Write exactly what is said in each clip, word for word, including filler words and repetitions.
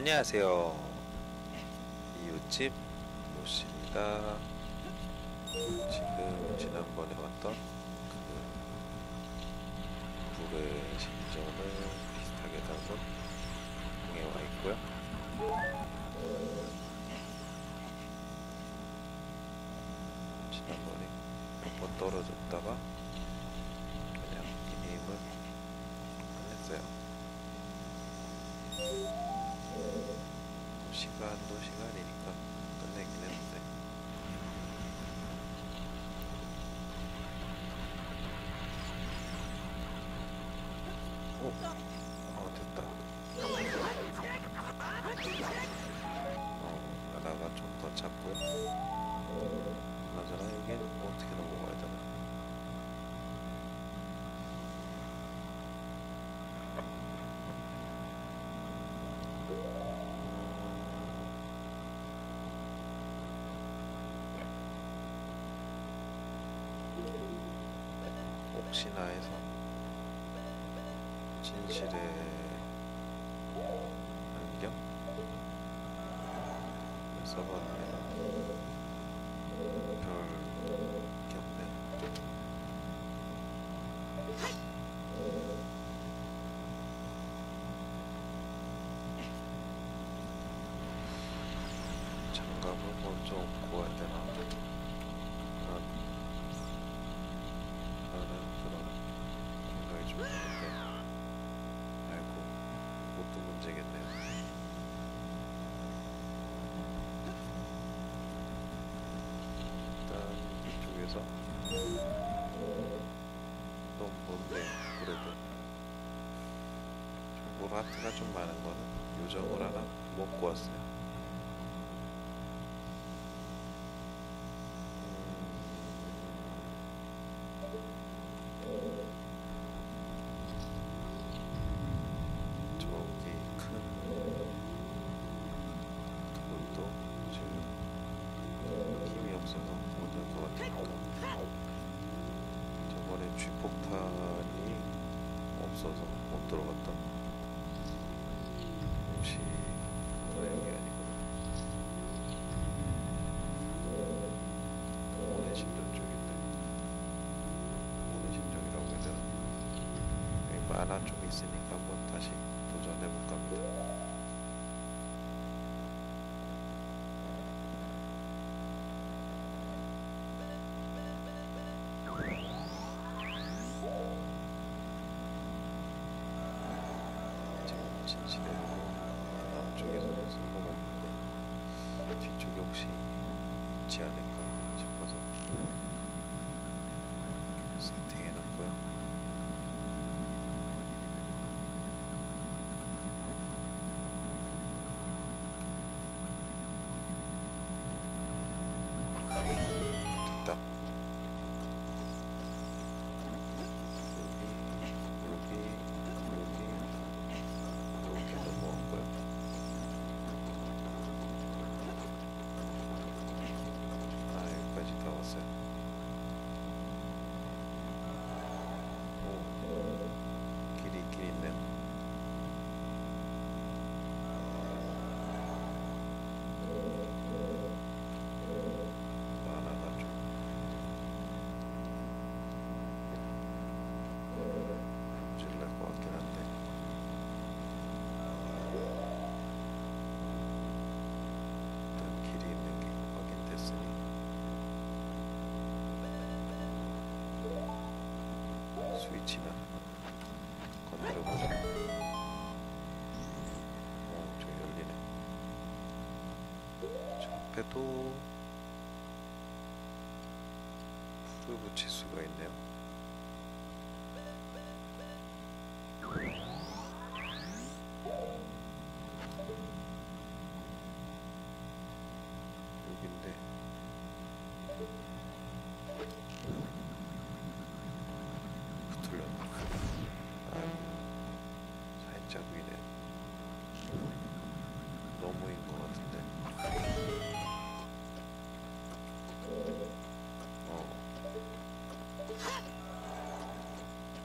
안녕하세요. 이웃집 모씨입니다. 지금 지난번에 왔던 그 불의 신전을 비슷하게 담은 공에 와 있고요. 지난번에 몇 번 떨어졌다가 그냥 이 게임을 끝냈어요. 시간도 시간이니까 끝내긴 했는데 오! 어 됐다. 어 하나가 좀 더 작고요. 그나저나 여긴 어떻게 넘어가야 되나? 혹시나 해서 진실의 안경? 써봤는데 별게 없네요. 장갑을 먼저 구해야 되나? 그런 라는 그런 생각이 좀 드는데 아이고 그것도 문제겠네요. 일단 이쪽에서 너무 먼데 그래도 참고로 하트가 좀 많은 거는 요정을 하나 먹고 왔어요. 저기 큰 그것도 지금 힘이 없어서 못 올 것 같으니까 저번에 쥐폭탄이 없어서 못 들어갔던 혹시 여기 아니구나. 오네 신전 쪽인데 오네 신전이라고 해야 되나? 여기 만화 좀 있으니까 한번 다시 도전해볼까 합니다. 진실의 남쪽에서는 성공했는데 뒤쪽에 혹시 있지 않을까 싶어서 세팅해놨고요. 됐다. 여기 여기 여기 이렇게 넘어왔고요. 아 여기까지 다 왔어요. 오 길이 있긴 있네요. 하나가 좀 질날 것 같긴 한데 일단 길이 있는 게 확인됐으니 스위치나 건드려보자. 오 저기 열리네. 저 앞에도 불을 붙일 수가 있네요. 여긴데 붙으려나? 아 살짝 위네. 너무인 것 같은데. 어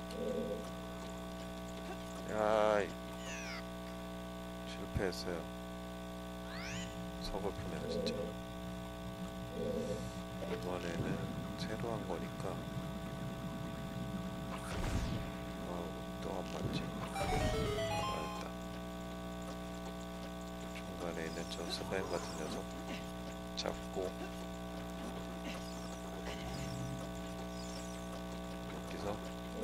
야이 실패했어요. 서글프네요 진짜. 이번에는 새로 한 거니까. 아우 또 안 맞지. 알았다. 중간에 있는 저 스파임 같은 녀석 잡고 여기서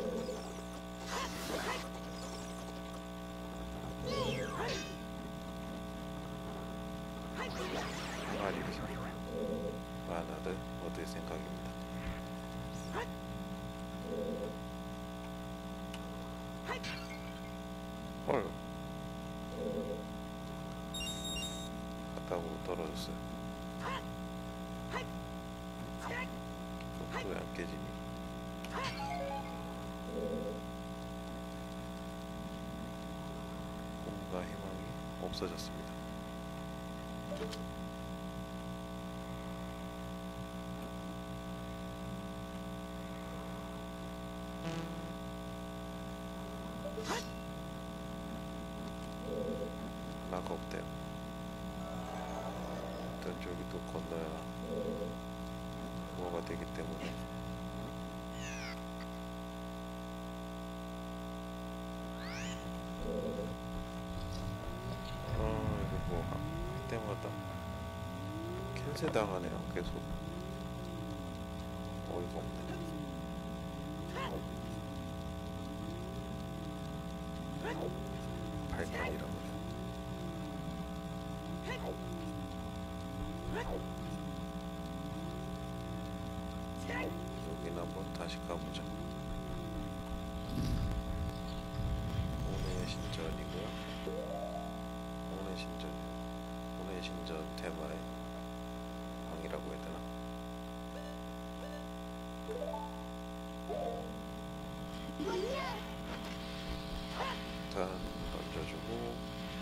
항아리 하나를 얻을 생각입니다. 헐, 바닥으로 떨어졌어요. 왜 안 깨지니? 꿈과 희망이 없어졌습니다. 하나가 없대요. 일단 저기도 건너야 뭐가 되기 때문에 어 이거 뭐 할 때마다 캔슬 당하네요. 계속 어이가 없네. 발칸이라고 해요. 여기는 한번 다시 가보자. 오늘 신전이고요. 오늘 신전, 오늘 신전 테마의 방이라고 해야 되나? 일단 던져주고.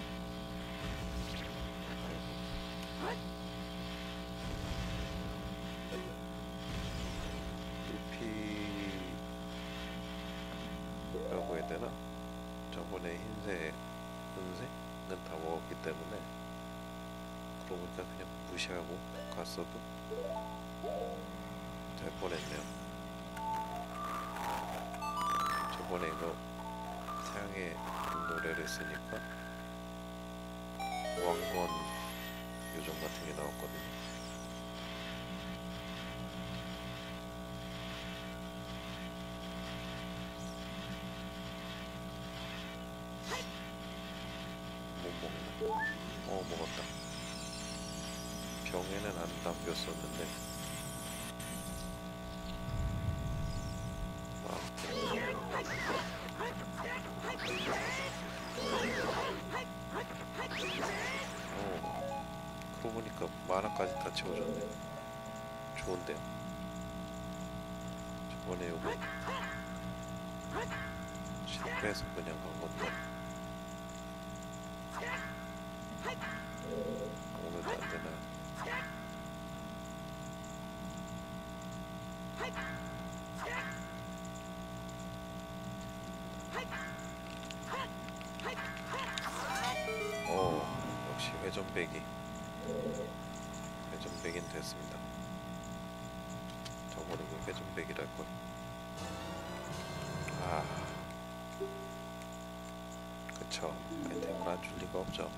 루피라고 해야 되나? 저번에 흰색, 은색은 다 먹었기 때문에 그러고 보니까 그냥 무시하고 갔어도 될 뻔했네요. 저번에 이거 태양의 노래를 쓰니까 왕건 요정 같은 게 나왔거든요. 못 먹나? 어 먹었다. 병에는 안 담겼었는데 어 그러고 보니까 만화까지 다 채워졌네. 좋은데요? 저번에 요거 실패해서 그냥 간 건데 오늘도 안 되나? 어 역시 회전배기 회전배기는 됐습니다. 저번에 그 회전배기랄걸. 아 그쵸, 아이템을 안 줄 리가 없죠.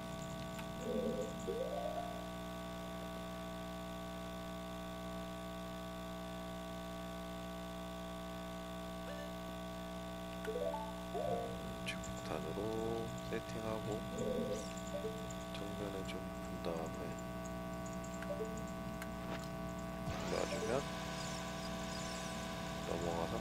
주폭탄으로 세팅하고 정면에 좀 분 다음에 놔주면 넘어가서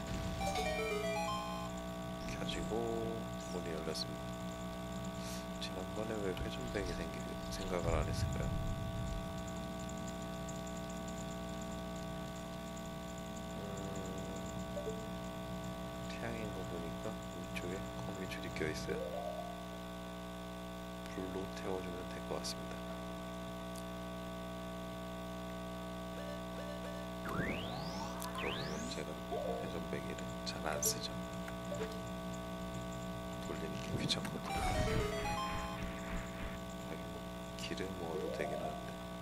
켜지고 문이 열렸습니다. 지난번에 왜 회전백이 생기, 생각을 안 했을까요? 음, 태양인 거 보니까 위쪽에 거미줄이 껴있어요. 불로 태워주면 될 것 같습니다. 그러면 제가 회전배기를 잘 안 쓰죠. 돌리는 게 귀찮거든요. 하긴 뭐 기름 먹어도 되긴 하는데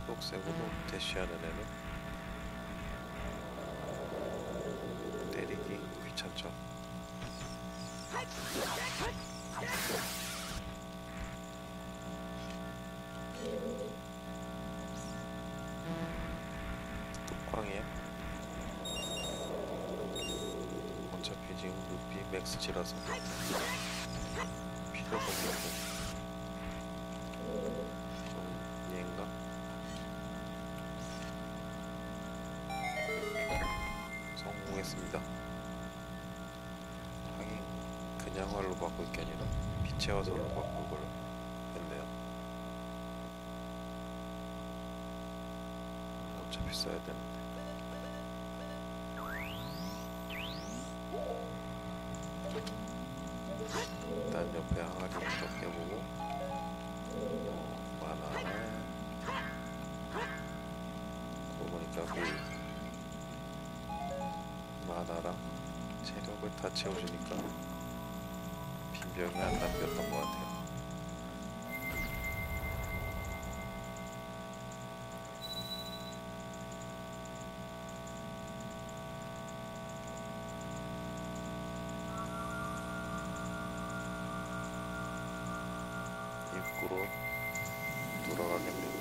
초록색으로 대쉬하는 애는 때리기 귀찮죠. 뚜껑이야. 어차피 지금 루피 맥스지라서 필요가 없고. 좀 얘인가? 성공했습니다. 하긴 그냥 활로 바꿀 게 아니라 빛의 화살로 바꿀 걸 했네요. 어차피 써야 되는데. 일단 옆에 항아리부터 깨보고 만화 그러고 보니까 그 만화랑 체력을 다 채워주니까 빈병이 안 남겼던 것 같아요. 입구로 돌아가겠네요.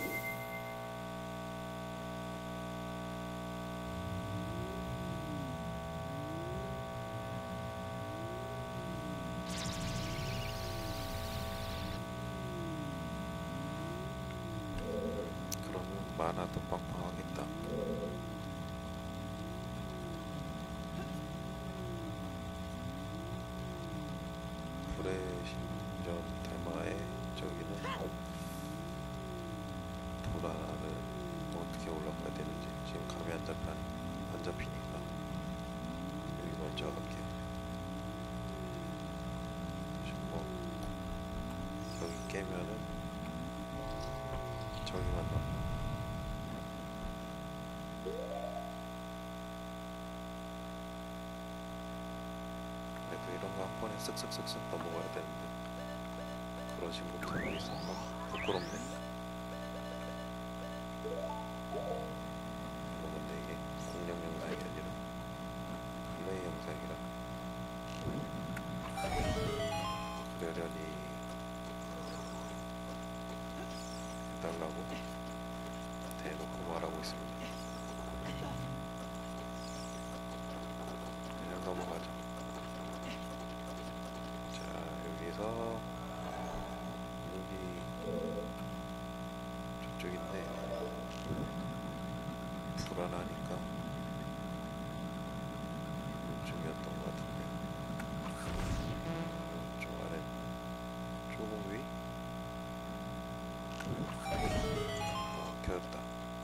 그러면 만화도 빵빵하겠다. 불의 신전 테마에 저기는 도라를 어떻게 올라가야 되는지 지금 감이 안 잡혀 안 잡히니까 여기 먼저 갈게요. 지금 뭐 여기 깨면은 저기 만나. 그래도 이런 거 한 번에 쓱쓱쓱쓱 넘어가야 되는데 그러지 못하고 있어서 부끄럽네. 이거 근데 이게 공룡 영상이 아니라 플레이 영상이라 그러려니 해달라고 대놓고 말하고 있습니다. 그냥 넘어가자. 자, 여기서 여기 저쪽인데 불안하니까 이쪽이었던 것 같은데 좀 아래 조금 위? 어, 켰다.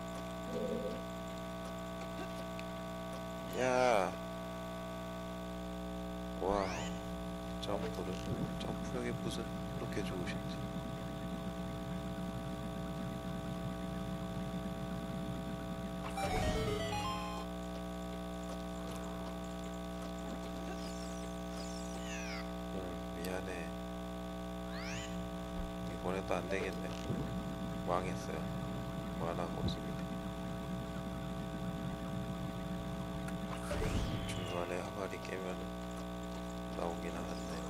야! 와, 점프를 점프력이 무슨 그렇게 좋으신지. 음, 미안해. 이번에도 안 되겠네. 망했어요. 만화가 없습니다. 중간에 항아리 깨면 나오긴 하는데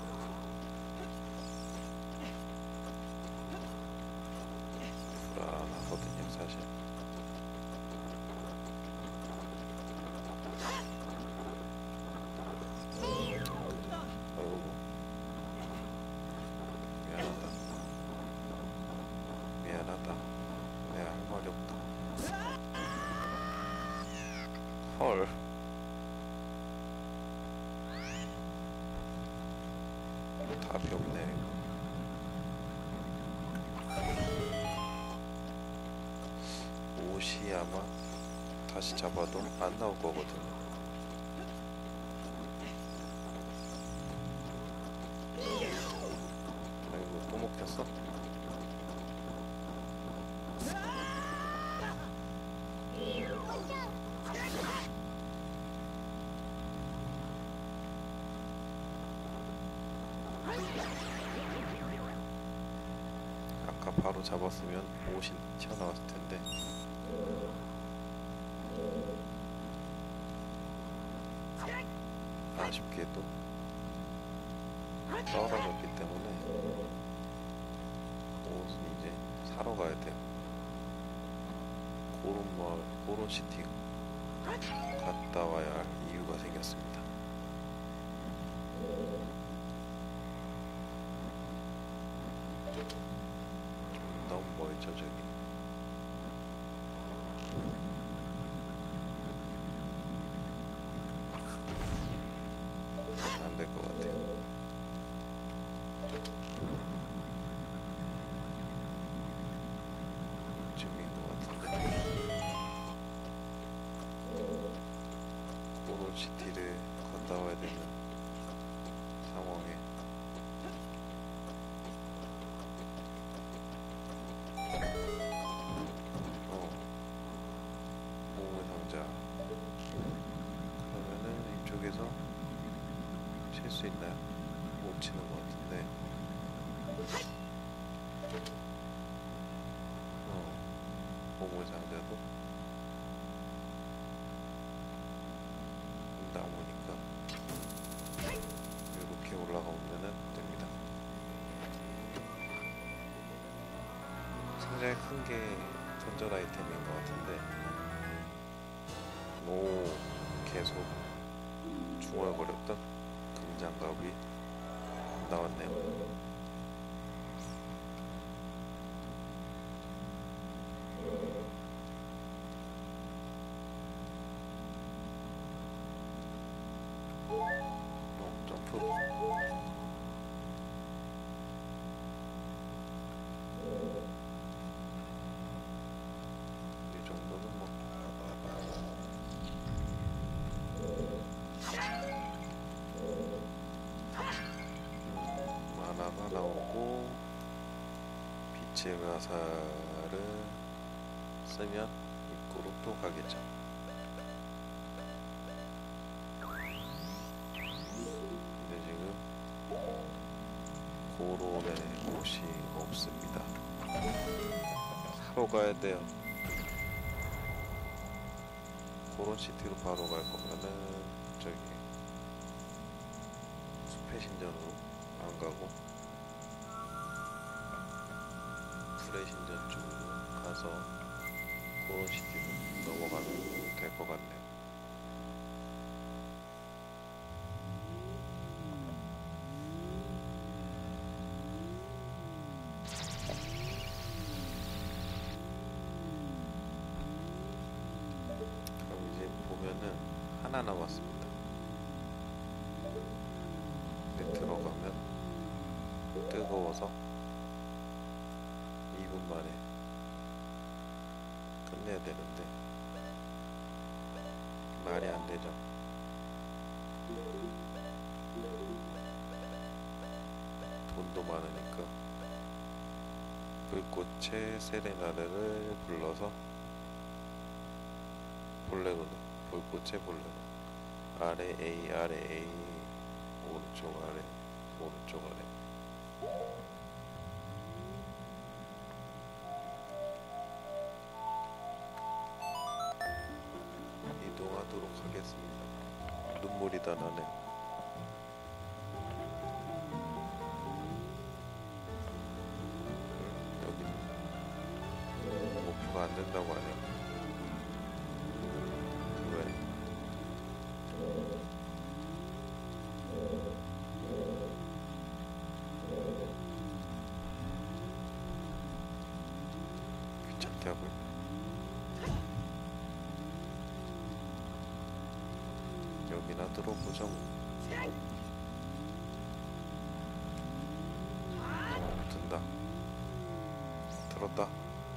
불안하거든요, 사실. 어이구, 미안하다. 미안하다. 내가 할 말이 없다. 헐. 답이 없네. 옷이 아마 다시 잡아도 안 나올 거거든요. 아이고, 또 먹혔어? 아까 바로 잡았으면 옷이 튀어나왔을 텐데 아쉽게도 떨어졌기 때문에 옷은 이제 사러 가야 돼요. 고른 마을, 고른 시티 갔다 와야 할 이유가 생겼습니다. 좀 너무 멀죠 저기. 안 될 것 같아요. 이쯤인 것 같은데. 고론시티를 갔다 와야 되는 상황에 어 보물 상자. 그러면은 이쪽에서 칠 수 있나요? 못 치는 것 같은데. 어 보물 상자도 나무니까 이렇게 올라가보면은 됩니다. 상당히 큰 게 던전 아이템인 것 같은데, 오 계속 중얼거렸던 금장갑이 나왔네요. 어, 점프. 이 정도는 뭐 음, 만화가 나오고 빛의 화살을 쓰면 입구로 또 가겠죠. 근데 지금 고론의 옷이 없습니다. 사러 가야 돼요. 고론시티로 바로 갈 거면은 저기 숲의 신전으로 안 가고 불의 신전 쪽으로 가서 고론시티로 넘어가면 될 것 같네요. 그럼 이제 보면은 하나 남았습니다. 근데 들어가면 뜨거워서 이 분 만에 끝내야 되는데 말이 안 되죠. 돈도 많으니까 불꽃의 세레나데를 불러서 볼레로는 불꽃의 볼레로 아래 A 아래 A 오른쪽 아래 오른쪽 아래. 이동하도록 하겠습니다. 눈물이 다 나네요. 여기 목표가 안 된다고 하네요. 왜? 귀찮게 하고 있네. 여기나 들어보자. 어, 든다. 들었다.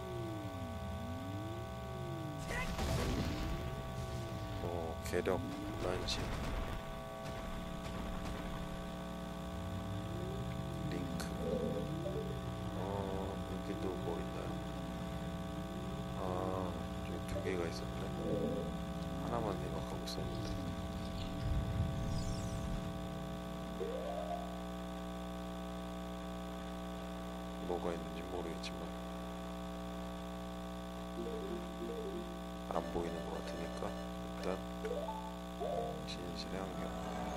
어, 계력 난시. 링크. 어, 여기도 뭐 있나요? 아, 저기 두 개가 있었네. 하나만 생각하고 있었는데. 뭐가 있는지 모르겠지만 안 보이는 것 같으니까 일단 진실의 안경.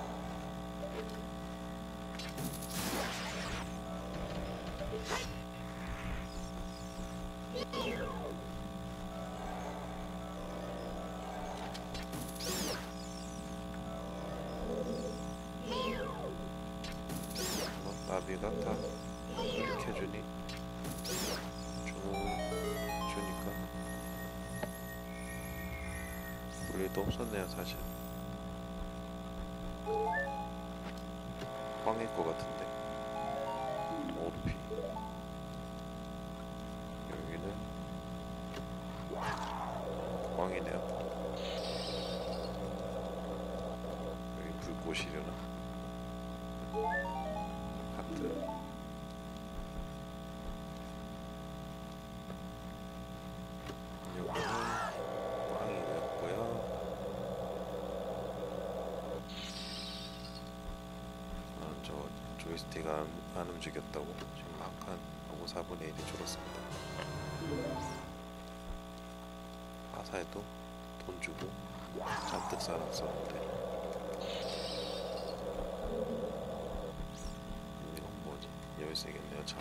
뭐 나비가 다 이렇게 주니 주는 주니까 볼 일도 없었네요 사실. 꽝일 것 같은데. 오르피 여기는 꽝이네요. 여기 불꽃이려나. 하트. 여기는 꽝이었고요. 아, 저 조이스틱 안, 안 움직였다고 지금 막 한 사분의 일이 줄었습니다. 아사에도 돈 주고 잔뜩 살았었는데 이건 뭐지? 열쇠겠네요. 참.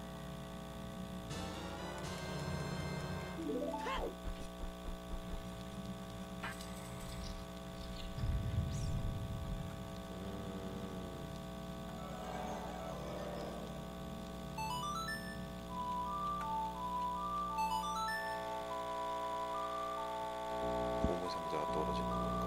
보물상자가 떨어지는 건가?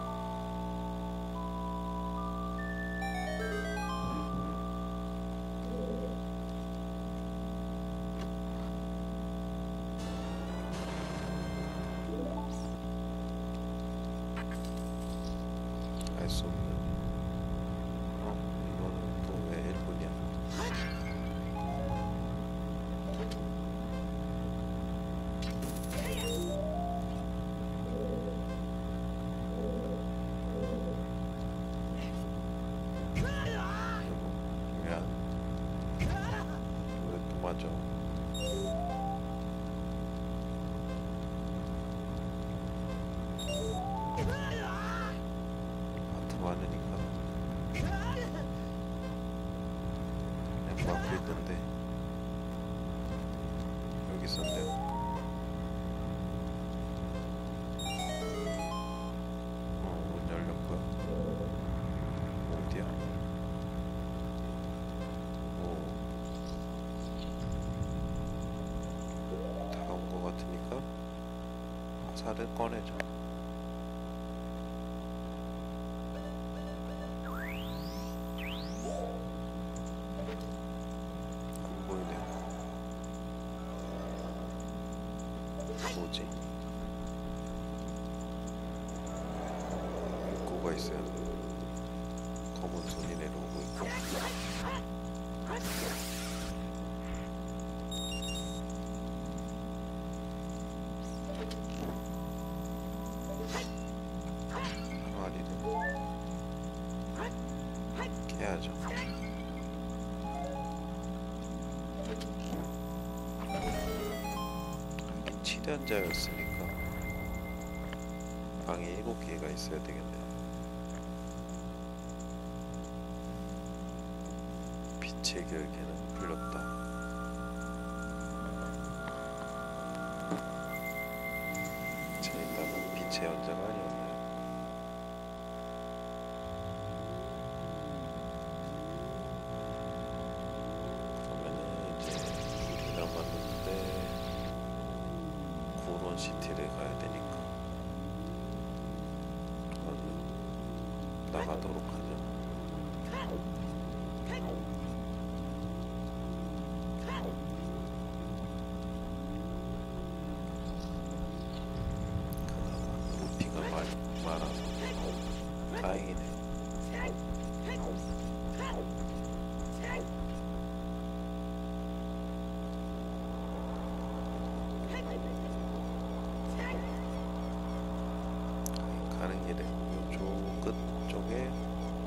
알 수 없는. 어? 이거는 또 왜 일본이야? 맞아. 하트 많으니까 그냥 막고 있는데 여기 있었네요. 어, 문 열렸고요. 어디야? 같으니까 화살을 꺼내죠. 안 보이네요. 뭐지? 입구가 있어요. 검은 손이 내려오고 있고. 해야죠. 하긴 칠연자였으니까 방에 일곱 개가 있어야 되겠네요. 빛의 결계는 풀렸다. 자, 일단은 빛의 연자가 아니었네요. 남았는데 고론시티를 가야 되니까 나가도록 하죠. 그나마 루피가 많이 많아서 다행이네. 가는 길에 이쪽 끝 쪽에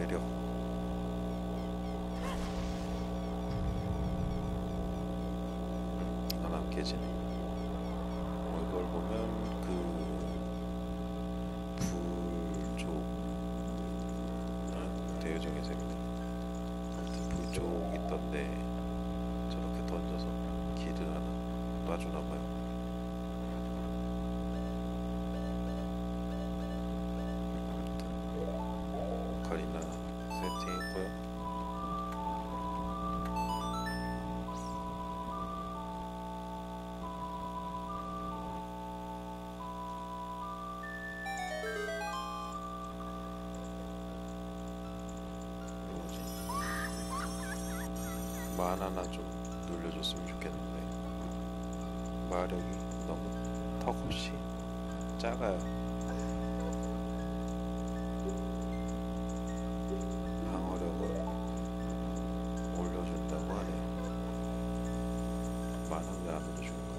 매력. 이건 안 깨지네. 어, 이걸 보면 그 불쪽 아, 대유정의 셈이다. 아무튼 불쪽 있던데 저렇게 던져서 길을 하나 놔주나봐요. 오카리나 세팅했고요. 뭐지? 만화나 좀 눌려줬으면 좋겠는데 마력이 너무 턱없이 작아요. 방어력을 올려준다고 하네요. 만화 왜 안 올려주는 거야?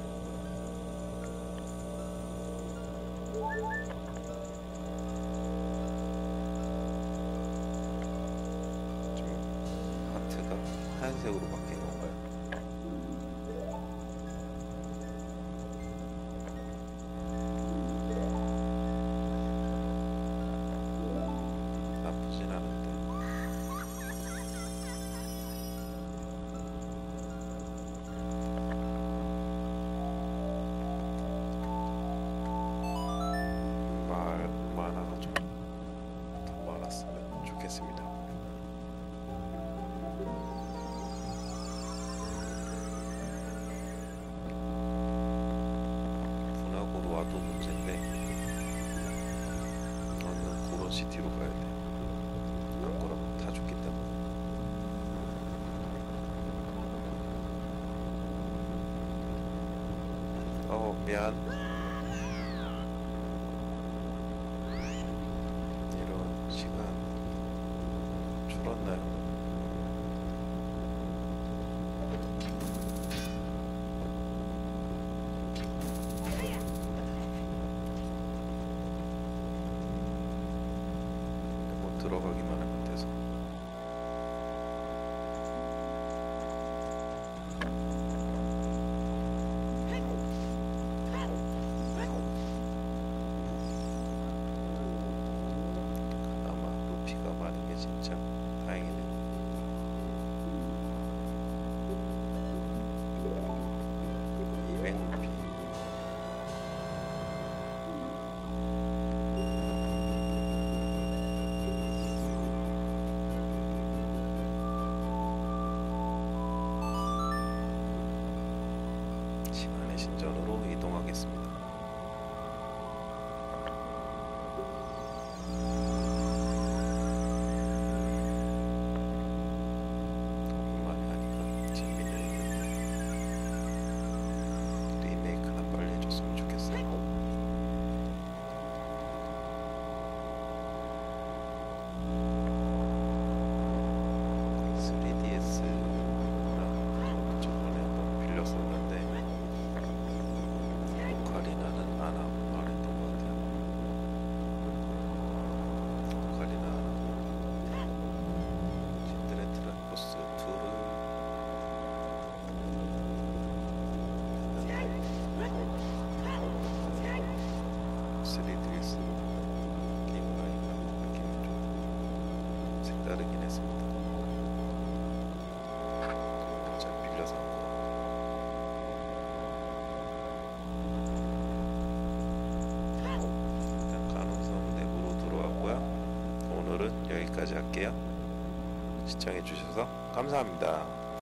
지금 하트가 하얀색으로 바뀐 건가요? 나쁘진 않은데. 말 만화가 좀 더 많았으면 좋겠습니다. 분화구로 와도 문제인데 오늘은 고런시티로 가야 돼. 안 그러면 다 죽기 때문에. 어 미안. 이런 시간 줄었나요? 못 들어가기만 하면 돼서. 그나마 루피가 많은 게 진짜 다행이네. 이백 루피. 시간의 신전으로 이동하겠습니다. 오랜만에 하니까 재밌네. 리메이크나 빨리 해줬으면 좋겠어요. 쓰리디에스랑 저번에 한번 빌렸었는데 오카리나는 안 하고 말했던 것 같아요. 오카리나 안 하고 신드레트라 코스 이를 쓰리디에스 게임가니까 느낌이 좀 색다르긴 했습니다. 잘 빌려서 한 거. 일단 간호성 내부로 들어왔고요. 오늘은 여기까지 할게요. 시청해주셔서 감사합니다.